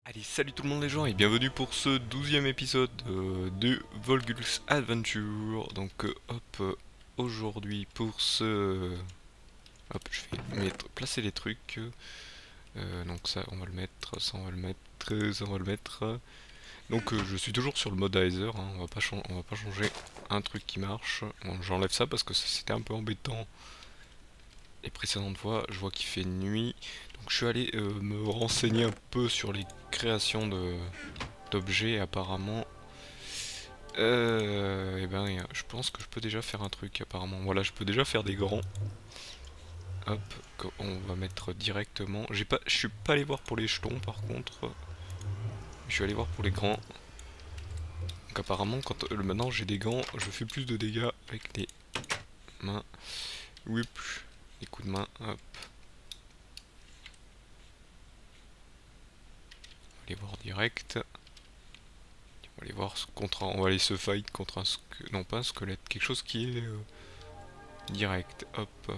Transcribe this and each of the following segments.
Allez, salut tout le monde les gens et bienvenue pour ce 12e épisode de Volgulus Adventure. Donc aujourd'hui pour ce... Hop, je vais placer les trucs. Donc ça on va le mettre, ça on va le mettre, ça on va le mettre. Donc je suis toujours sur le mode Aether, hein, on va pas changer un truc qui marche. Bon, j'enlève ça parce que c'était un peu embêtant les précédentes fois. Je vois qu'il fait nuit. Donc je suis allé me renseigner un peu sur les créations d'objets apparemment. Et ben, je pense que je peux déjà faire un truc apparemment. Voilà, je peux déjà faire des grands. Hop, on va mettre directement. Je suis pas allé voir pour les jetons par contre. Je suis allé voir pour les grands. Donc apparemment, maintenant j'ai des gants, je fais plus de dégâts avec les mains. Whip, les coups de main. Hop, on va aller voir direct. On va aller voir on va aller se fight contre un non pas un squelette, quelque chose qui est direct. Hop,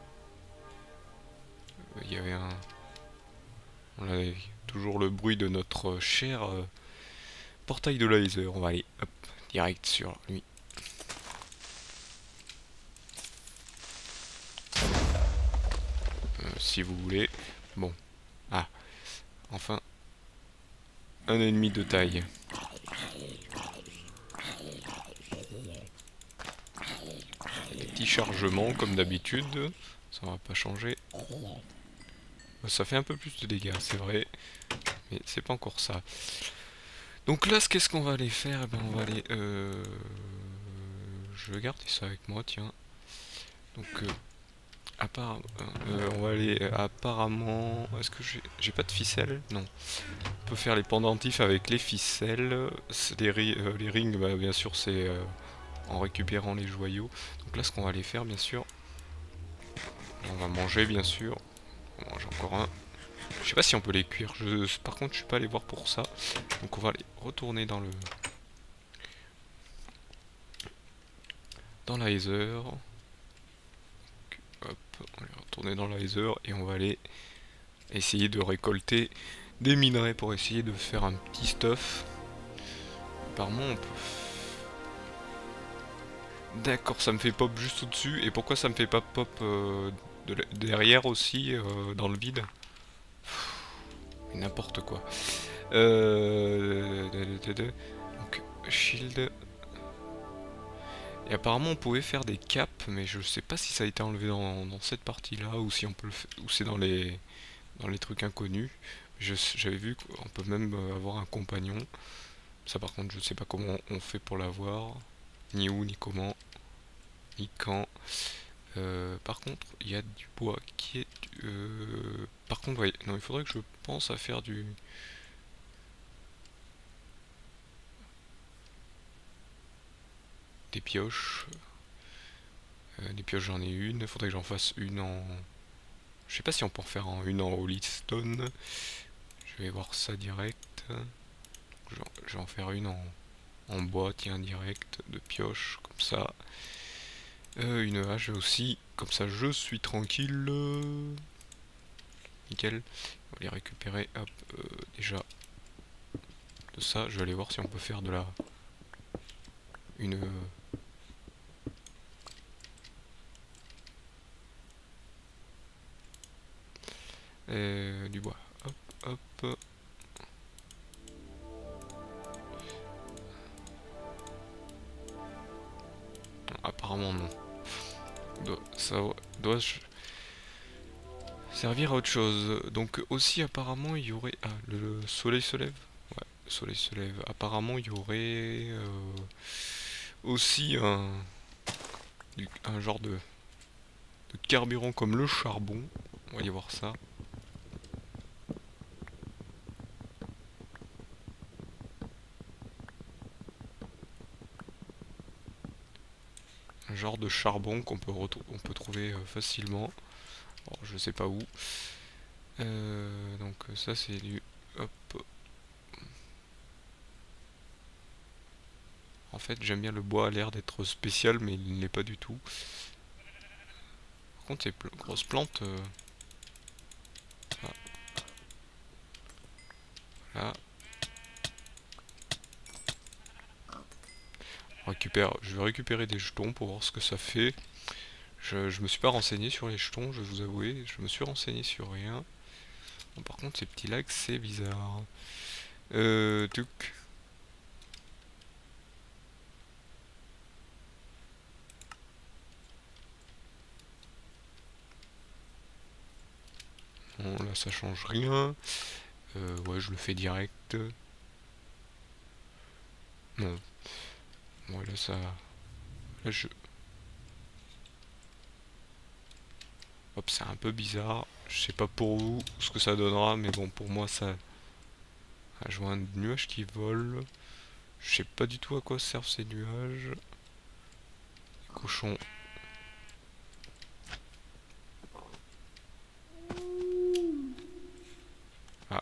il y avait un. On a toujours le bruit de notre cher portail de laser. On va aller hop, direct sur lui. Si vous voulez. Bon. Ah, enfin, un ennemi de taille. Des petits chargements comme d'habitude. Ça va pas changer. Ça fait un peu plus de dégâts, c'est vrai. Mais c'est pas encore ça. Donc là, qu'est-ce qu'on va aller faire? Eh ben, on va aller... Je vais garder ça avec moi, tiens. Donc, on va aller apparemment... Est-ce que j'ai pas de ficelle? Non. On peut faire les pendentifs avec les ficelles. Les rings, bah, bien sûr, c'est en récupérant les joyaux. Donc là, ce qu'on va aller faire, bien sûr... On va manger, bien sûr. On mange encore un. Je sais pas si on peut les cuire. Par contre, je suis pas allé voir pour ça. Donc on va aller retourner dans la Ether. Hop, on va retourner dans la Ether et on va aller essayer de récolter des minerais pour essayer de faire un petit stuff. Apparemment, on peut. D'accord, ça me fait pop juste au-dessus. Et pourquoi ça me fait pas pop derrière aussi, dans le vide? N'importe quoi. Donc, shield. Et apparemment on pouvait faire des caps, mais je sais pas si ça a été enlevé dans cette partie-là, ou si on peut ou c'est dans les trucs inconnus. J'avais vu qu'on peut même avoir un compagnon. Ça par contre je sais pas comment on fait pour l'avoir. Ni où, ni comment, ni quand. Par contre, il y a du bois qui est... Par contre, ouais, non, il faudrait que je pense à faire des pioches. Des pioches, j'en ai une. Il faudrait que j'en fasse une en... Je sais pas si on peut en faire une en holy stone. Je vais voir ça direct. Je vais en faire une en bois, tiens, direct, de pioche, comme ça. Une hache aussi, comme ça je suis tranquille. Nickel. On va les récupérer, hop, déjà. De ça, je vais aller voir si on peut faire de la... Une... du bois. Hop, hop. Non, apparemment non. Ça doit servir à autre chose. Donc aussi apparemment il y aurait... Ah, le soleil se lève. Ouais, le soleil se lève. Apparemment il y aurait aussi un genre de carburant comme le charbon. On va y voir ça. Un genre de charbon on peut trouver facilement. Alors, je sais pas où. Donc ça c'est du... Hop. En fait j'aime bien le bois, a l'air d'être spécial mais il ne l'est pas du tout. Par contre ces grosses plantes... Ah, voilà. Je vais récupérer des jetons pour voir ce que ça fait. Je me suis pas renseigné sur les jetons, je vais vous avouer. Je me suis renseigné sur rien. Bon, par contre, ces petits lags, c'est bizarre. Tuc. Bon, là, ça change rien. Ouais, je le fais direct. Non. Ouais, là, ça... Là, je... Hop, c'est un peu bizarre. Je sais pas pour vous ce que ça donnera, mais bon, pour moi, ça... Ah, je vois un nuage qui vole. Je sais pas du tout à quoi servent ces nuages. Les cochons. Ah,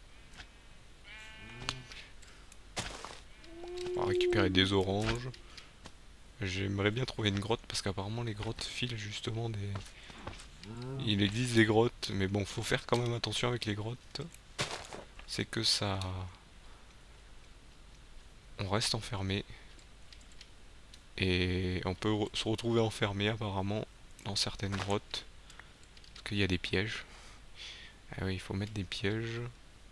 on va récupérer des oranges. J'aimerais bien trouver une grotte parce qu'apparemment les grottes filent justement des... Il existe des grottes, mais bon, faut faire quand même attention avec les grottes. C'est que ça... On reste enfermé. Et on peut se retrouver enfermé apparemment dans certaines grottes. Parce qu'il y a des pièges. Ah oui, il faut mettre des pièges.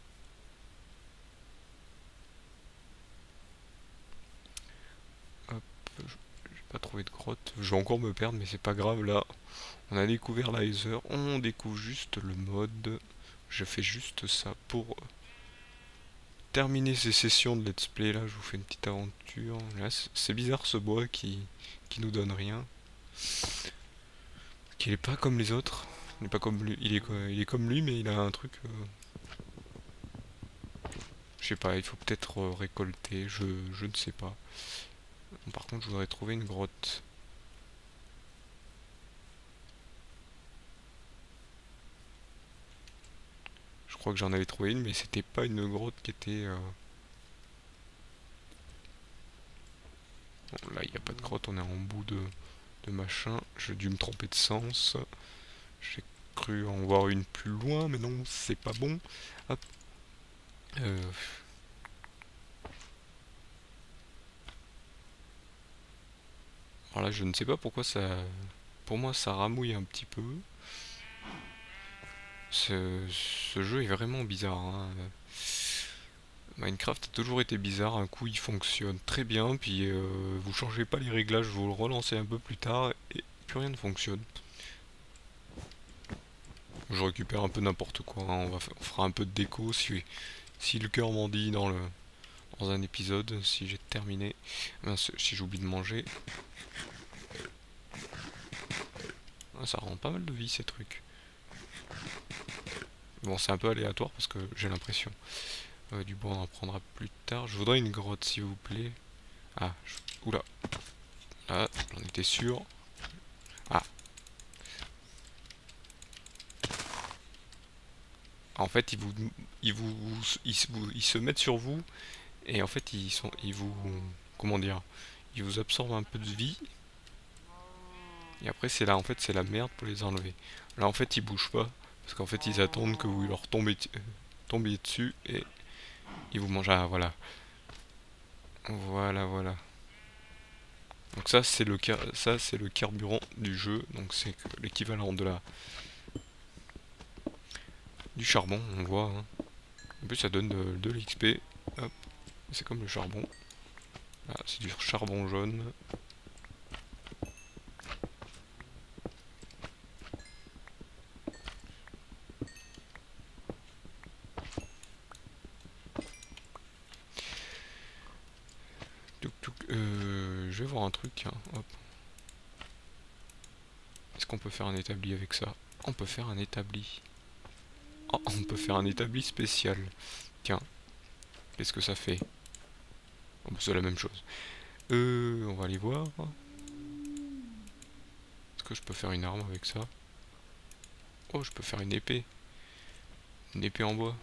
Hop, j'ai pas trouvé de grotte. Je vais encore me perdre, mais c'est pas grave là. On a découvert l'Aether, on découvre juste le mode. Je fais juste ça pour terminer ces sessions de let's play. Là, je vous fais une petite aventure. Là, c'est bizarre ce bois qui nous donne rien. Qu'il est pas comme les autres. Il est pas comme lui. Il est comme lui, mais il a un truc. Je sais pas, il faut peut-être récolter. Je ne sais pas. Par contre, je voudrais trouver une grotte. Je crois que j'en avais trouvé une, mais c'était pas une grotte qui était. Bon, là, il n'y a pas de grotte, on est en bout de machin. J'ai dû me tromper de sens. J'ai cru en voir une plus loin, mais non, c'est pas bon. Hop. Euh, alors là, je ne sais pas pourquoi ça... Pour moi, ça ramouille un petit peu. Ce jeu est vraiment bizarre, hein. Minecraft a toujours été bizarre. Un coup, il fonctionne très bien, puis vous changez pas les réglages, vous le relancez un peu plus tard, et plus rien ne fonctionne. Je récupère un peu n'importe quoi, hein. On fera un peu de déco si le cœur m'en dit dans un épisode, si j'ai terminé. Mince, si j'oublie de manger. Ah, ça rend pas mal de vie ces trucs. Bon, c'est un peu aléatoire parce que j'ai l'impression. Du bois, on en prendra plus tard. Je voudrais une grotte, s'il vous plaît. Ah, oula. Ah, j'en étais sûr. Ah. En fait, ils se mettent sur vous et en fait, ils vous, comment dire, ils vous absorbent un peu de vie. Et après, c'est là, en fait, c'est la merde pour les enlever. Là, en fait, ils bougent pas parce qu'en fait, ils attendent que vous leur tombiez dessus et ils vous mangent. Ah, voilà. Voilà, voilà. Donc ça c'est le carburant du jeu, donc c'est l'équivalent de la du charbon, on le voit, hein. En plus ça donne de l'XP. Hop, c'est comme le charbon. Ah, c'est du charbon jaune. Je vais voir un truc, hein. Hop. Est-ce qu'on peut faire un établi avec ça? On peut faire un établi. Oh, on peut faire un établi spécial. Tiens, qu'est-ce que ça fait? Oh, bah, c'est la même chose. On va aller voir. Est-ce que je peux faire une arme avec ça? Oh, je peux faire une épée. Une épée en bois.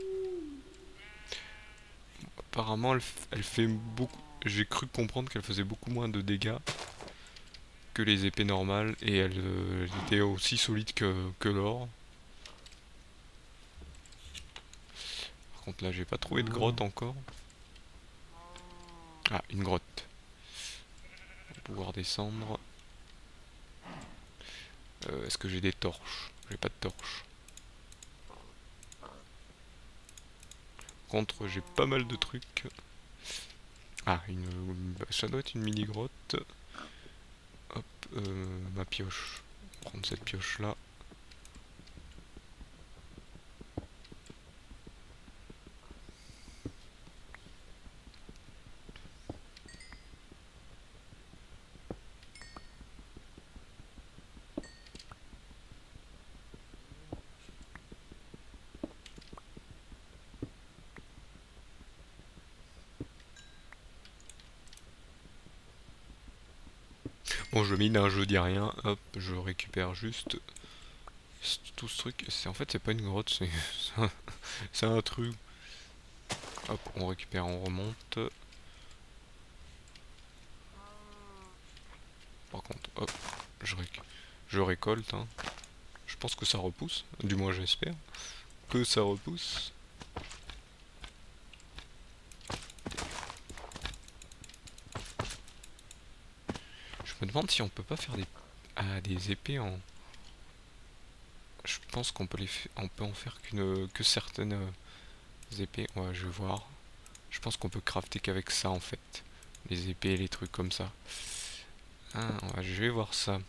Apparemment, elle fait beaucoup. J'ai cru comprendre qu'elle faisait beaucoup moins de dégâts que les épées normales et elle était aussi solide que l'or. Par contre, là, j'ai pas trouvé de grotte encore. Ah, une grotte. pouvoir descendre. Est-ce que j'ai des torches? J'ai pas de torches. Par contre, j'ai pas mal de trucs. Ah, ça doit être une mini grotte. Hop, ma pioche. On va prendre cette pioche là. Bon, je mine un jeu, dis rien. Hop, je récupère juste tout ce truc. En fait, c'est pas une grotte, c'est c'est un truc. Hop, on récupère, on remonte. Par contre, hop, je récolte. Hein. Je pense que ça repousse. Du moins, j'espère que ça repousse. Je me demande si on peut pas faire des épées en. Je pense qu'on peut on peut en faire que certaines épées. Ouais, je vais voir. Je pense qu'on peut crafter qu'avec ça en fait. Les épées et les trucs comme ça. Ah, ouais, je vais voir ça.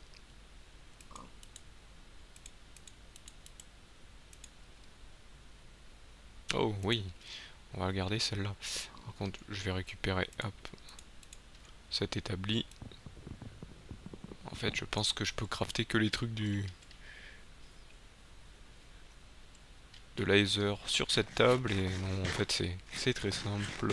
Oh oui, on va regarder celle-là. Par contre, je vais récupérer, hop, cet établi. En fait, je pense que je peux crafter que les trucs de laser sur cette table. Et non, en fait, c'est très simple.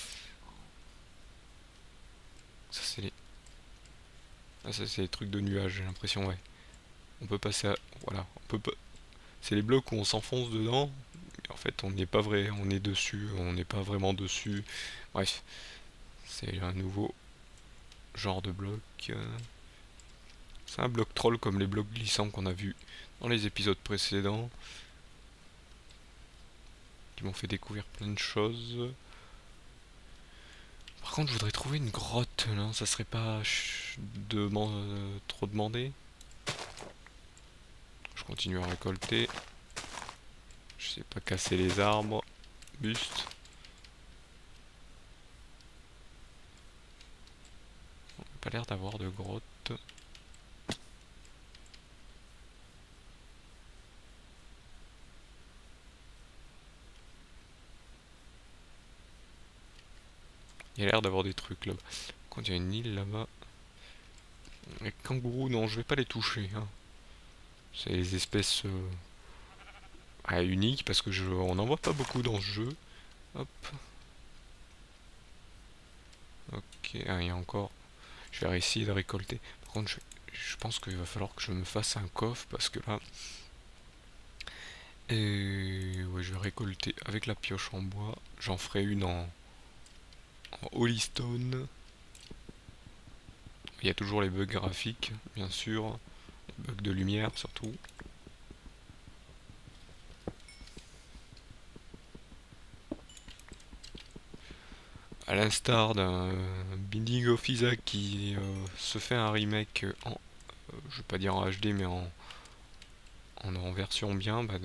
Ça, c'est les... Ah, ça, c'est les trucs de nuages, j'ai l'impression, ouais. On peut passer à... Voilà, on peut pas... C'est les blocs où on s'enfonce dedans. Mais en fait, on n'est pas vrai, on est dessus, on n'est pas vraiment dessus. Bref, c'est un nouveau genre de bloc. C'est un bloc troll comme les blocs glissants qu'on a vus dans les épisodes précédents. Qui m'ont fait découvrir plein de choses. Par contre, je voudrais trouver une grotte, là. Ça serait pas trop demandé. Je continue à récolter. Je sais pas casser les arbres. Buste. On n'a pas l'air d'avoir de grotte. Il y a l'air d'avoir des trucs là-bas. Quand il y a une île là-bas. Les kangourous, non, je vais pas les toucher. Hein. C'est les espèces uniques parce que on n'en voit pas beaucoup dans ce jeu. Hop. Ok, ah, il y a encore. Je vais essayer de récolter. Par contre, je pense qu'il va falloir que je me fasse un coffre parce que là. Et ouais, je vais récolter avec la pioche en bois. J'en ferai une en holystone. Il y a toujours les bugs graphiques, bien sûr. Les bugs de lumière surtout. À l'instar d'un Binding of Isaac qui se fait un remake je vais pas dire en HD mais en version bien, bah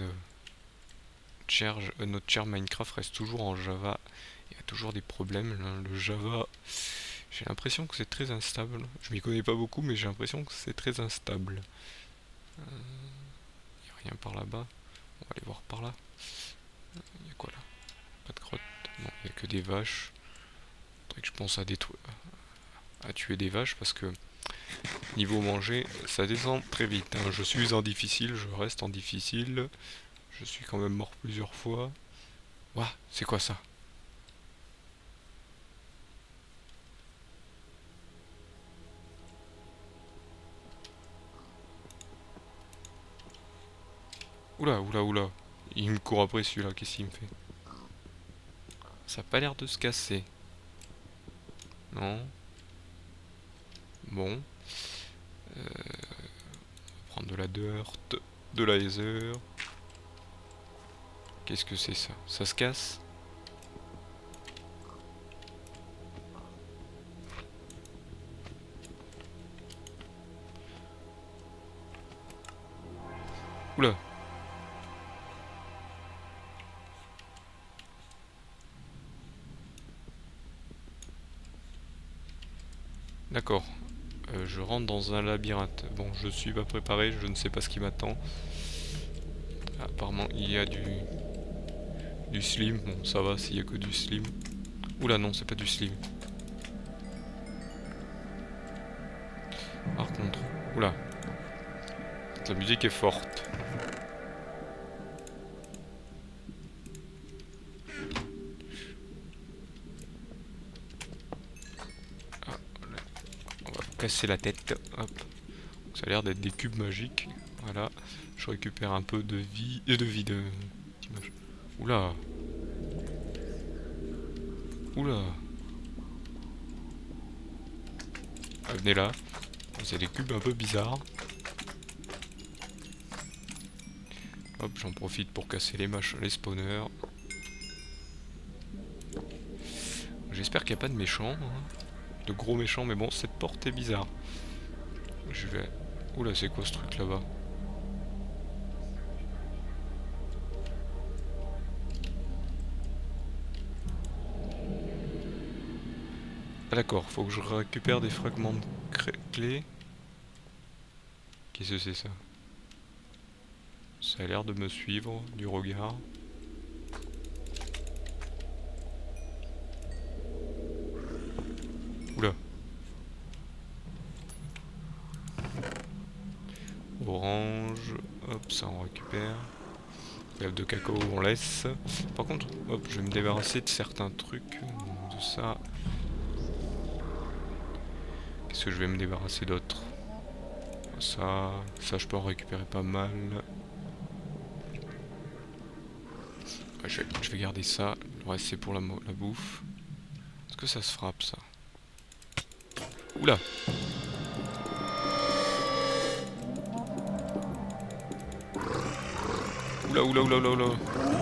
notre cher Minecraft reste toujours en Java. Il y a toujours des problèmes. Là. Le Java, j'ai l'impression que c'est très instable. Je m'y connais pas beaucoup, mais j'ai l'impression que c'est très instable. Il n'y a rien par là-bas. On va aller voir par là. Il y a quoi là? Pas de grotte. Non, il n'y a que des vaches. Faudrait que je pense à tuer des vaches parce que niveau manger, ça descend très vite. Hein. Je suis en difficile, je reste en difficile. Je suis quand même mort plusieurs fois. Ouah, c'est quoi ça? Oula, oula, oula. Il me court après celui-là, qu'est-ce qu'il me fait? Ça a pas l'air de se casser. Non. Bon. Prendre de la dirt, de la heather. Qu'est-ce que c'est ça? Ça se casse? Oula. D'accord. Je rentre dans un labyrinthe. Bon, je suis pas préparé, je ne sais pas ce qui m'attend. Apparemment, il y a du slim. Bon, ça va s'il y a que du slim. Oula, non, c'est pas du slim. Par contre, oula. La musique est forte. Ah, on va casser la tête. Hop. Ça a l'air d'être des cubes magiques. Voilà. Je récupère un peu de vie. D'image. Oula. Oula. Ah, venez là. C'est des cubes un peu bizarres. Hop, j'en profite pour casser les spawners. J'espère qu'il n'y a pas de méchants. Hein. De gros méchants, mais bon, cette porte est bizarre. Je vais... Oula, c'est quoi ce truc là-bas? Ah d'accord, faut que je récupère des fragments de clés. Qu'est-ce que c'est ça? Ça a l'air de me suivre du regard. Oula. Orange, hop, ça on récupère. Lèvres de cacao on laisse. Par contre, hop, je vais me débarrasser de certains trucs. De ça. Qu'est-ce que je vais me débarrasser d'autre? Ça je peux en récupérer pas mal. Ouais, je vais garder ça. Le reste c'est pour la bouffe. Est-ce que ça se frappe ça? Oula! Oula oula oula oula oula!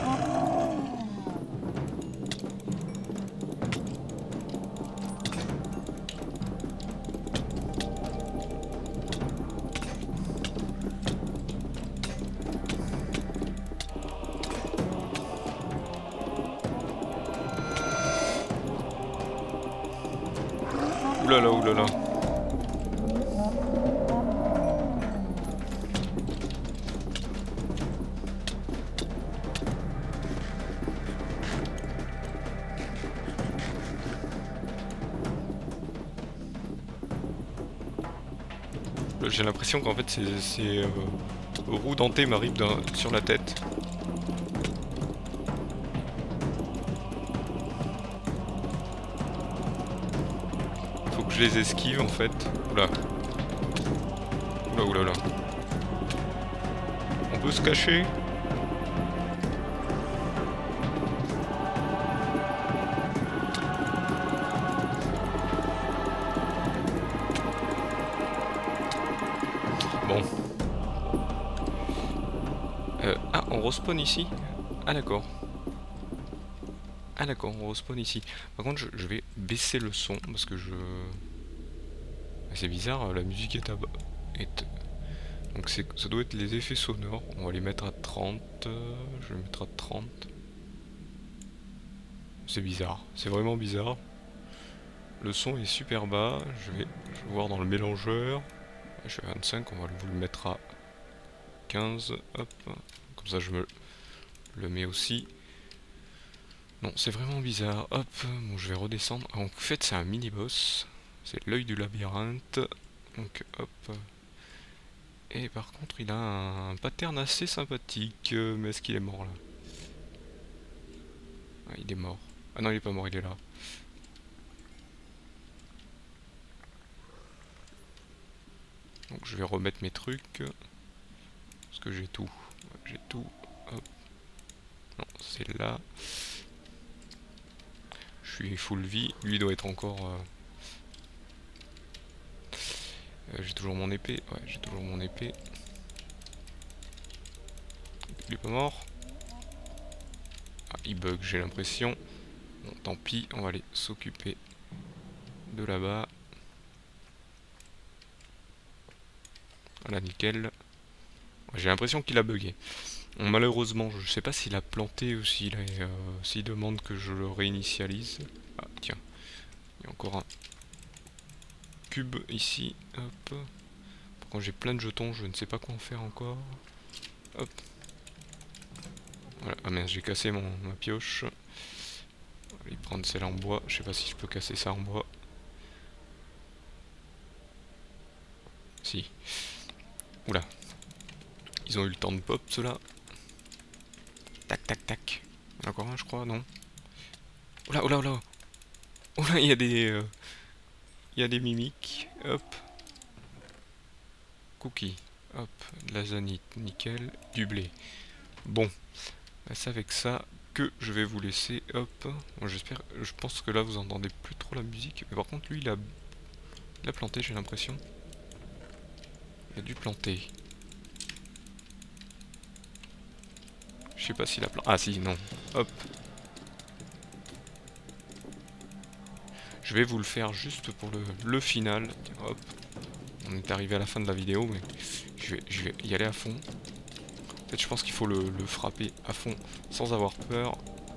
Oulala, oulala. J'ai l'impression qu'en fait c'est roue dentée m'arrive sur la tête. Faut que je les esquive en fait. Oula. Oula oula oula. On peut se cacher. Bon. Ah, on respawn ici? Ah d'accord. Ah d'accord, on respawn ici. Par contre, je vais baisser le son parce que je... C'est bizarre, la musique est à bas. Donc ça doit être les effets sonores. On va les mettre à 30. Je vais les mettre à 30. C'est bizarre, c'est vraiment bizarre. Le son est super bas. Je vais voir dans le mélangeur. Je suis à 25, on va vous le mettre à 15. Hop. Comme ça je me le mets aussi. Non, c'est vraiment bizarre. Hop, bon, je vais redescendre. En fait, c'est un mini-boss. C'est l'œil du labyrinthe. Donc, hop. Et par contre, il a un pattern assez sympathique. Mais est-ce qu'il est mort là? Ah, il est mort. Ah non, il est pas mort, il est là. Donc, je vais remettre mes trucs. Parce que j'ai tout. J'ai tout. Hop. Non, c'est là. Je suis full vie. Lui doit être encore... j'ai toujours mon épée. Ouais, j'ai toujours mon épée. Il est pas mort. Ah, il bug, j'ai l'impression. Bon, tant pis, on va aller s'occuper de là-bas. Voilà, nickel. J'ai l'impression qu'il a bugué. Bon, malheureusement, je sais pas s'il a planté ou s'il demande que je le réinitialise. Ah, tiens, il y a encore un cube ici. Hop. Quand j'ai plein de jetons, je ne sais pas quoi en faire encore. Hop. Voilà. Ah merde, j'ai cassé ma pioche. Je vais prendre celle en bois. Je sais pas si je peux casser ça en bois. Si. Oula. Ils ont eu le temps de pop, ceux-là. Tac, tac, tac. Il y en a encore un, je crois, non? Oula, oula, oula. Oula, il y a des mimiques. Hop. Cookie. Hop. De la zanite. Nickel. Du blé. Bon. Bah, c'est avec ça que je vais vous laisser. Hop. Bon, j'espère. Je pense que là, vous entendez plus trop la musique. Mais par contre, lui, il a planté, j'ai l'impression. Il a dû planter. Je sais pas s'il a planté. Ah, si, non. Hop. Je vais vous le faire juste pour le final. Hop. On est arrivé à la fin de la vidéo, mais je vais y aller à fond. En fait, je pense qu'il faut le frapper à fond sans avoir peur.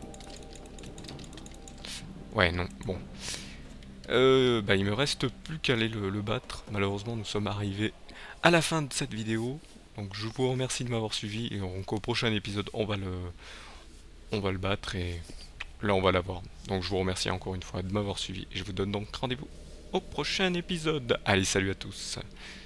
Ouais, non, bon. Bah, il me reste plus qu'à aller le battre. Malheureusement, nous sommes arrivés à la fin de cette vidéo. Donc, je vous remercie de m'avoir suivi. Et donc, au prochain épisode, on va le battre et là, on va l'avoir. Donc, je vous remercie encore une fois de m'avoir suivi. Et je vous donne donc rendez-vous au prochain épisode. Allez, salut à tous.